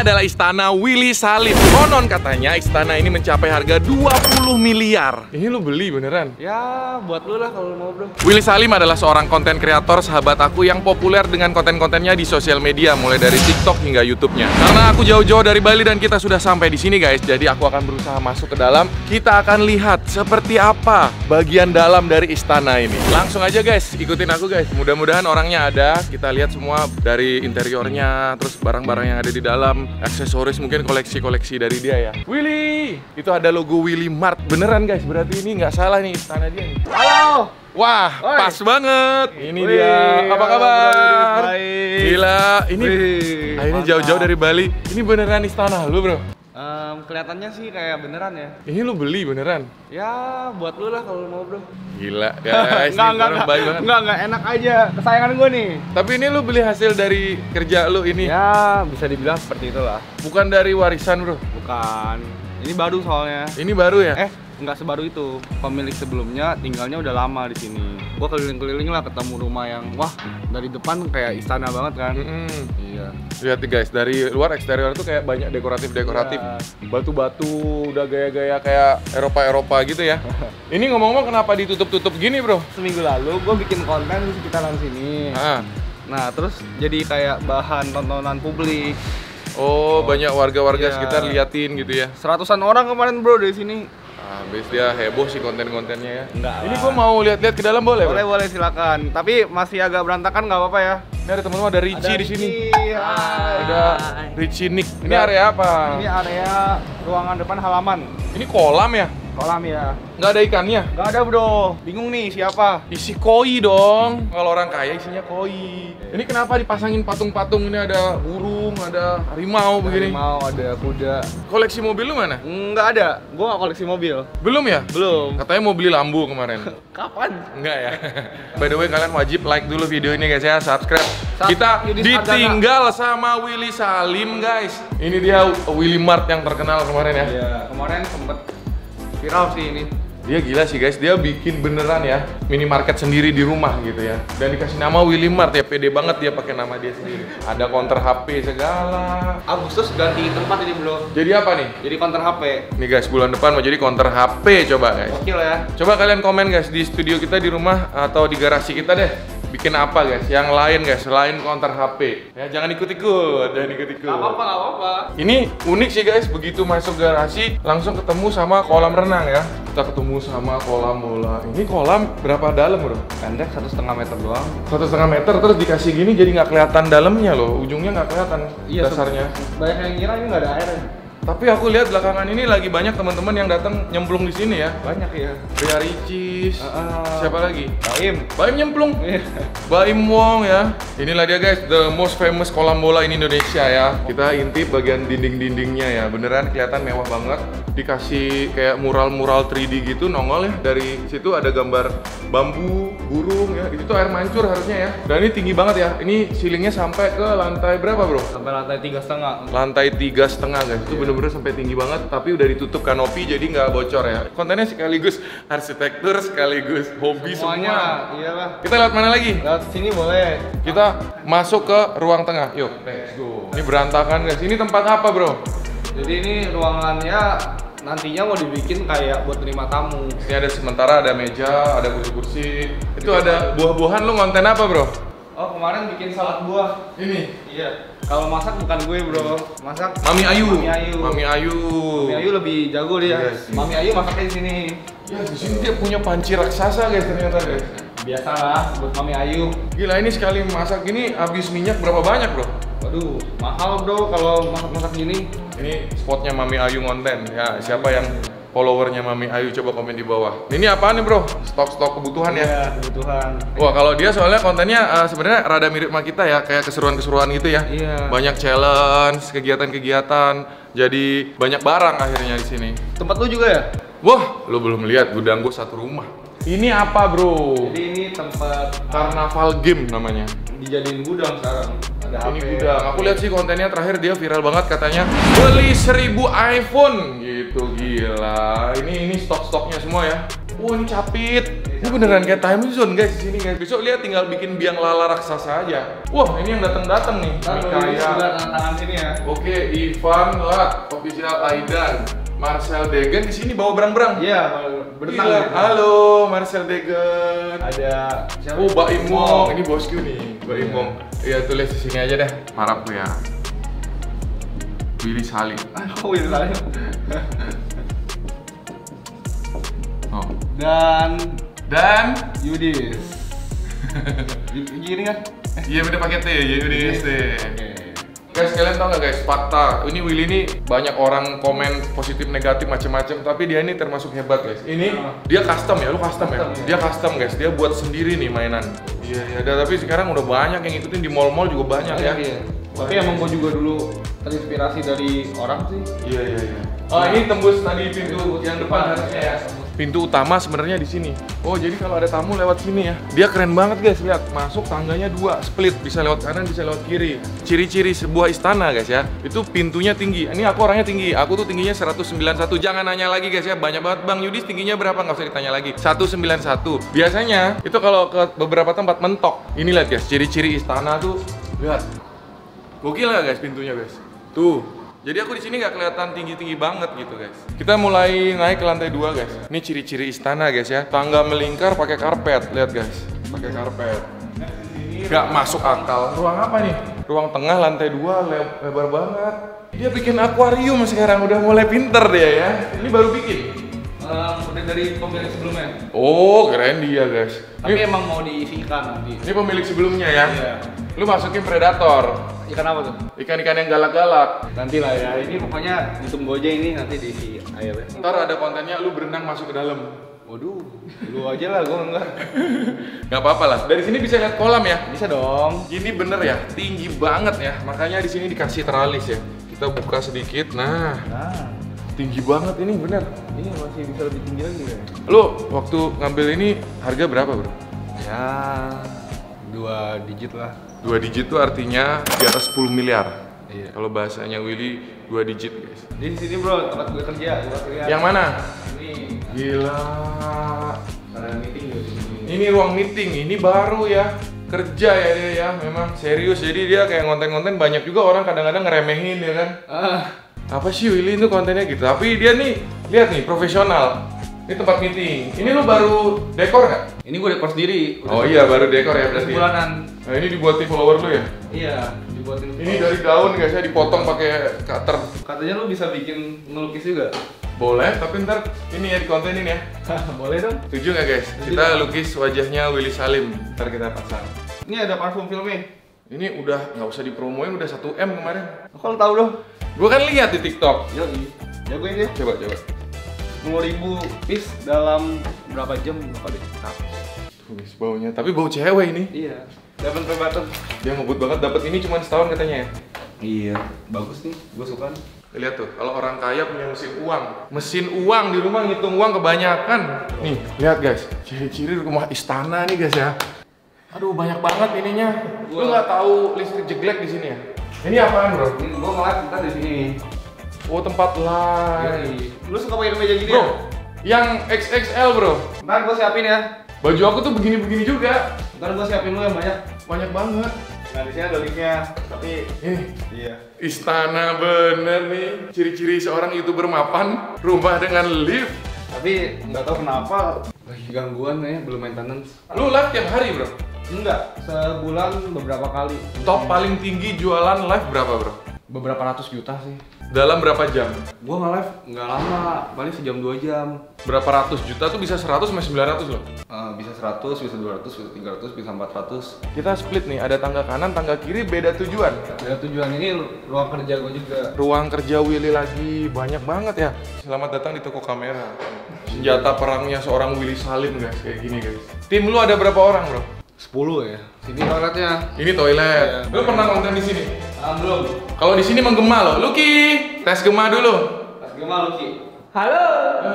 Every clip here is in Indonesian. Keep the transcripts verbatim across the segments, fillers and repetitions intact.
adalah istana Willy Salim. Konon katanya istana ini mencapai harga dua puluh miliar. Ini lu beli beneran? Ya, buat lu lah kalau mau, bro. Willy Salim adalah seorang konten kreator sahabat aku yang populer dengan konten-kontennya di sosial media, mulai dari TikTok hingga YouTube-nya. Karena aku jauh-jauh dari Bali dan kita sudah sampai di sini, guys, jadi aku akan berusaha masuk ke dalam. Kita akan lihat seperti apa bagian dalam dari istana ini. Langsung aja, guys, ikutin aku, guys. Mudah-mudahan orangnya ada. Kita lihat semua dari interiornya, terus barang-barang yang ada di dalam, aksesoris, mungkin koleksi-koleksi dari dia ya. Willy, itu ada logo Willy Mart beneran, guys. Berarti ini nggak salah nih istana dia nih. Halo. Wah, Oi. pas banget. Ini Wih, dia. Apa kabar? baik. Gila, ini Wih, akhirnya mantap. jauh-jauh dari Bali. Ini beneran istana lu, bro? Um, kelihatannya sih kayak beneran ya. Ini lu beli beneran? Ya, buat lu lah kalau mau, bro. Gila, guys. Enggak, ini enggak, orang enggak, baik banget. enggak, enggak, enak aja. Kesayangan gue nih. Tapi ini lu beli hasil dari kerja lu ini? Ya, bisa dibilang seperti itulah. Bukan dari warisan, bro? Bukan. Ini baru soalnya. Ini baru ya? Eh, nggak sebaru itu. Pemilik sebelumnya tinggalnya udah lama di sini. Gua keliling-keliling lah ketemu rumah yang wah, dari depan kayak istana banget kan. Mm-mm. Iya. Lihat nih, guys, dari luar eksterior tuh kayak banyak dekoratif-dekoratif. Iya. Batu-batu, udah gaya-gaya kayak Eropa-Eropa gitu ya. Ini ngomong-ngomong kenapa ditutup-tutup gini, bro? Seminggu lalu gue bikin konten di sekitaran sini. Ah. Nah, terus jadi kayak bahan tontonan publik. Oh, banyak warga-warga Iya. sekitar liatin gitu ya. Seratusan orang kemarin, bro, dari sini. Habis dia heboh sih konten-kontennya ya. Enggak Ini lah. gua mau lihat-lihat ke dalam boleh, Boleh, Bro? boleh, silakan. Tapi masih agak berantakan, nggak apa-apa ya. Ini ada teman-teman, ada Richie di sini. Hai. Ada Richie Nick. Ini area apa? Ini area ruangan depan halaman. Ini kolam ya? Kolam ya. Nggak ada ikannya? Nggak ada, bro. Bingung nih siapa? Isi koi dong. Kalau orang kaya isinya koi. Ini kenapa dipasangin patung-patung? Ini ada burung, ada harimau begini. Mau ada kuda. Koleksi mobil lu mana? Nggak ada. Gua nggak koleksi mobil. Belum ya? Belum. Katanya mau beli lambu kemarin. Kapan? Enggak ya. By the way, kalian wajib like dulu video ini, guys ya, subscribe. Sub- Kita Yudis ditinggal sama Willy Salim, guys. Ini dia Willy Mart yang terkenal kemarin ya. Iya. Kemarin sempet viral sih ini. Dia gila sih, guys, dia bikin beneran ya minimarket sendiri di rumah gitu ya. Dan dikasih nama Willy Mart ya, pede banget dia pakai nama dia sendiri. Ada counter H P segala. Agustus ganti tempat ini, bro. Jadi apa nih? Jadi counter H P. Nih guys, bulan depan mau jadi counter H P, coba guys. Oke lah ya. Coba kalian komen guys di studio kita di rumah atau di garasi kita deh. Bikin apa guys? Yang lain guys, selain counter H P. Ya jangan ikut-ikut, jangan ikut-ikut. Gak apa-apa, gak apa-apa. Ini unik sih guys, begitu masuk garasi langsung ketemu sama kolam renang ya. Kita ketemu sama kolam bola. Ini kolam berapa dalam bro? Pendek satu setengah meter doang. Satu setengah meter terus dikasih gini jadi nggak kelihatan dalamnya loh. Ujungnya nggak kelihatan dasarnya. Banyak yang ngira ini nggak ada air. Tapi aku lihat belakangan ini lagi banyak teman-teman yang datang nyemplung di sini ya. Banyak ya. Ria Ricis, Uh-uh. siapa lagi? Baim. Baim nyemplung. Iya. Baim Wong ya. Inilah dia guys, the most famous kolam bola in Indonesia ya. Kita intip bagian dinding-dindingnya ya. Beneran kelihatan mewah banget. Dikasih kayak mural-mural tiga D gitu nongol ya. Dari situ ada gambar bambu, burung ya. Itu tuh air mancur harusnya ya. Dan ini tinggi banget ya. Ini ceilingnya sampai ke lantai berapa bro? Sampai lantai tiga setengah. Lantai tiga setengah guys. Itu bener-bener sampai tinggi banget. Tapi udah ditutup kanopi jadi nggak bocor ya. Kontennya sekaligus arsitektur sekaligus hobi Semuanya, semua. iyalah. Kita lihat mana lagi? Lewat sini boleh. Kita masuk ke ruang tengah. Yuk, let's go. Ini berantakan guys. Ini tempat apa bro? Jadi ini ruangannya nantinya mau dibikin kayak buat terima tamu. Ini ada sementara ada meja, ada kursi-kursi. Itu ada buah-buahan. Lu ngonten apa bro? Oh, kemarin bikin salad buah. Ini. Iya. Kalau masak bukan gue, bro. Masak Mami Ayu. Mami Ayu. Mami Ayu. Mami Ayu lebih jago dia. Yes. Mami Ayu masaknya di sini. Ya di sini dia punya panci raksasa guys ternyata guys. Biasalah buat Mami Ayu. Gila ini sekali masak gini habis minyak berapa banyak bro? Waduh, mahal bro kalau masak-masak gini. Ini spotnya Mami Ayu ngonten ya. Siapa yang followernya Mami Ayu coba komen di bawah. Ini apaan nih bro? Stok-stok kebutuhan ya? Iya, kebutuhan. Wah kalau dia soalnya kontennya uh, sebenarnya rada mirip sama kita ya, kayak keseruan-keseruan gitu ya. Iya. Banyak challenge, kegiatan-kegiatan. Jadi banyak barang akhirnya di sini. Tempat lu juga ya? Wah, lu belum lihat gudang gua satu rumah. Ini apa bro? Jadi ini tempat Carnaval game namanya. dijadiin gudang sekarang. Ada H P. Ini gudang. Aku lihat sih kontennya terakhir dia viral banget katanya beli seribu iPhone gitu gila. Ini ini stok-stoknya semua ya. Wah ini capit. Ini Ini beneran kayak time zone guys di sini guys. Besok lihat tinggal bikin biang lala raksasa aja. Wah, ini yang datang-datang nih. Ini sudah tangan sini ya. Oke, Ivan Lat, official Aidan, Marcel Degen di sini bawa berang-berang. Iya, berenang. Gila. Halo, Marcel Degen. Ada siapa? Oh, Mbak Imong. Ini bosku nih, Mbak Imong. Iya, tulis di sini aja deh. Harapku ya. Willy Salim. Oh, Willy Salim. Oh. Dan Dan Yudis. Gini kan? iya udah pakai T, ya Yudis T. Oke. Guys, kalian tau gak guys, fakta ini Willy ini banyak orang komen positif negatif macam-macam, tapi dia ini termasuk hebat guys. Ini uh. dia custom ya, lu custom, custom ya? ya? Dia custom guys, dia buat sendiri nih mainan. Iya, iya, ada, tapi sekarang udah banyak yang ngikutin di mall-mall juga banyak ya. Iya. Tapi emang gua juga dulu terinspirasi dari orang sih. Iya, iya, iya. Oh, ini tembus tadi pintu yang depan harusnya ya. Pintu utama sebenarnya di sini. Oh, jadi kalau ada tamu lewat sini ya. Dia keren banget guys, lihat. Masuk tangganya dua, split, bisa lewat kanan, bisa lewat kiri. Ciri-ciri sebuah istana guys ya. Itu pintunya tinggi. Ini aku orangnya tinggi. Aku tuh tingginya seratus sembilan puluh satu. Jangan nanya lagi guys ya. Banyak banget Bang Yudis tingginya berapa, nggak usah ditanya lagi. seratus sembilan puluh satu. Biasanya itu kalau ke beberapa tempat mentok. Ini lihat guys, ciri-ciri istana tuh. Lihat. Gokil nggak guys pintunya guys? Tuh. Jadi aku di sini nggak kelihatan tinggi-tinggi banget gitu guys. Kita mulai naik ke lantai dua guys. Ini ciri-ciri istana guys ya. Tangga melingkar pakai karpet, lihat guys. Pakai karpet. Nggak masuk akal. Ruang apa nih? Ruang tengah lantai dua le lebar banget. Dia bikin akuarium sekarang, udah mulai pinter dia ya. Ini baru bikin. Um, udah dari pemilik sebelumnya. Oh, keren dia guys. Tapi Ini, emang mau diisi ikan nanti. ini pemilik sebelumnya ya. Iya. Lu masukin predator. Ikan apa tuh? Ikan-ikan yang galak-galak. Nanti lah ya. Ini pokoknya ditunggu aja ini nanti diisi air ya. Ntar ada kontennya lu berenang masuk ke dalam. Waduh, lu aja lah, gua enggak. Gak apa-apa lah. Dari sini bisa lihat kolam ya. Bisa dong. Ini bener ya, tinggi banget ya. Makanya di sini dikasih teralis ya. Kita buka sedikit. Nah, Nah, tinggi banget ini bener. ini masih bisa lebih tinggi lagi ya. Lu waktu ngambil ini harga berapa bro? Ya, dua digit lah. Dua digit tuh artinya di atas sepuluh miliar. Iya. Kalau bahasanya Willy dua digit guys. Di sini bro, tempat gue kerja, gue kerja. Yang mana? Ini. Gila. Ada meeting juga di sini. Ini ruang meeting, ini baru ya. Kerja ya dia ya, memang serius. Jadi dia kayak konten-konten banyak juga orang kadang-kadang ngeremehin ya kan. Ah. Apa sih Willy itu kontennya gitu? Tapi dia nih, lihat nih profesional. Ini tempat meeting. Ini lu baru dekor nggak? Ini gue dekor sendiri. Oh iya, baru dekor ya berarti. Bulanan. Nah ini dibuatin follower lu ya? Iya, dibuatin. Ini dari daun guys ya, dipotong pakai cutter. Katanya lu bisa bikin ngelukis juga. Boleh, tapi ntar ini ya dikontenin ya. Boleh dong. Setuju nggak guys? Kita lukis wajahnya Willy Salim. Ntar kita pasang. Ini ada parfum filmnya. Ini udah nggak usah dipromoin, udah satu M kemarin. Kok lu tahu dong? Gua kan lihat di TikTok. Yoi. Jagoin deh. Coba coba. sepuluh ribu piece dalam berapa jam lupa deh. Nah. Tuh guys baunya, tapi bau cewek ini. Iya. Dapat prebatan. Dia ngebut banget, dapat ini cuma setahun katanya ya. Iya. Bagus nih, gue suka. Lihat tuh, kalau orang kaya punya mesin uang, mesin uang di rumah ngitung uang kebanyakan. Nih, lihat guys, ciri-ciri rumah istana nih guys ya. Aduh banyak banget ininya. Lu nggak tahu listrik jeglek di sini ya? Ini apaan bro? Ini gue ngeliat kita di sini. Oh tempat live. Lu suka pakai meja gini Bro, ya? yang X X L bro. Ntar gue siapin ya. Baju aku tuh begini-begini juga. Ntar gue siapin lu yang banyak. Banyak banget. Nah di sini ada linknya. Tapi Ini iya. istana bener nih. Ciri-ciri seorang YouTuber mapan, rumah dengan lift. Tapi nggak tahu kenapa lagi gangguan ya, belum maintenance. Lu live tiap hari bro? Enggak, sebulan beberapa kali. Top paling tinggi jualan live berapa bro? Beberapa ratus juta sih. Dalam berapa jam? Gua nge-live nggak lama, paling sejam dua jam. Berapa ratus juta tuh bisa seratus sampai sembilan ratus loh. Uh, bisa seratus, bisa dua ratus, bisa tiga ratus, bisa empat ratus. Kita split nih, ada tangga kanan, tangga kiri, beda tujuan. Ya tujuan ini ruang kerja gua juga. Ruang kerja Willy lagi, banyak banget ya. Selamat datang di toko kamera. Senjata perangnya seorang Willy Salim guys, kayak gini guys. Tim lu ada berapa orang bro? sepuluh ya. Sini toiletnya. Ini toilet. Ya, lu pernah konten di sini? Ah, belum. Kalau di sini menggema loh. Lucky, tes gema dulu. Pas gema lu Ki. Halo.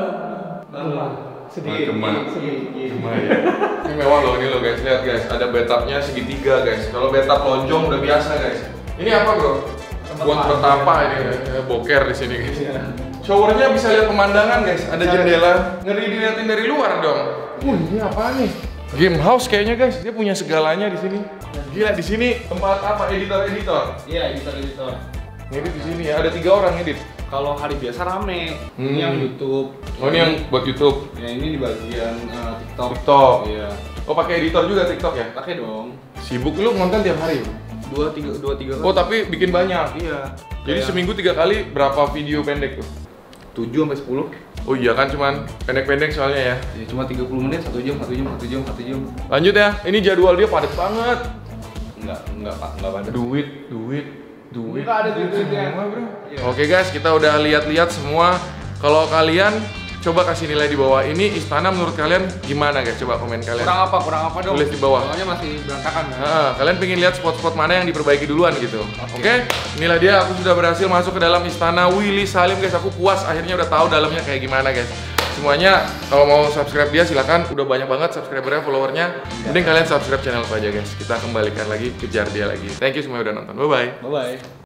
Gema. Sedikit. Gema. Sedikit. Gema ya. Ini mewah loh ini loh guys. Lihat guys, ada bathtubnya segitiga guys. Kalau bathtub lonjong udah biasa guys. Ini apa bro? Buat bertapa ini, ya, boker di sini guys. showernya bisa lihat pemandangan guys, ada jendela. Ngeri diliatin dari luar dong. Uh, ini apa nih? Game house kayaknya guys, dia punya segalanya di sini. Gila, di sini tempat apa? Editor-editor. Iya, editor-editor. Ngedit di sini ya, ada tiga orang ngedit. Kalau hari biasa rame. Hmm. Ini yang YouTube. Oh, ini yang buat YouTube. Ya, ini di bagian uh, TikTok. TikTok. Iya. Oh, pakai editor juga TikTok ya? Pakai dong. Sibuk lu ngonten tiap hari? Dua tiga dua tiga. Oh, tapi bikin banyak. Iya. Jadi Kayak seminggu tiga kali berapa video pendek tuh? tujuh sampai sepuluh. Oh iya kan, cuman pendek-pendek soalnya ya. Ya, cuma tiga puluh menit, satu jam, satu jam, satu jam, satu jam. Lanjut ya, ini jadwal dia padat banget. Enggak, enggak Pak, enggak ada. Duit, duit, duit. Enggak ada duit-duitnya. semua, bro. Iya. Oke guys, kita udah lihat-lihat semua. Kalau kalian coba kasih nilai di bawah ini, Istana menurut kalian gimana guys? Coba komen kalian. Kurang apa? Kurang apa dong? Tulis di bawah. Soalnya masih berantakan kan? Nah, kalian pengen lihat spot-spot mana yang diperbaiki duluan gitu. Oke, inilah dia, aku sudah berhasil masuk ke dalam Istana Willy Salim guys. Aku puas, akhirnya udah tahu dalamnya kayak gimana guys. Semuanya kalau mau subscribe dia silakan, udah banyak banget subscribernya, followernya. Mending kalian subscribe channel aku aja guys. Kita kembalikan lagi, kejar dia lagi. Thank you semuanya udah nonton. Bye bye. Bye bye.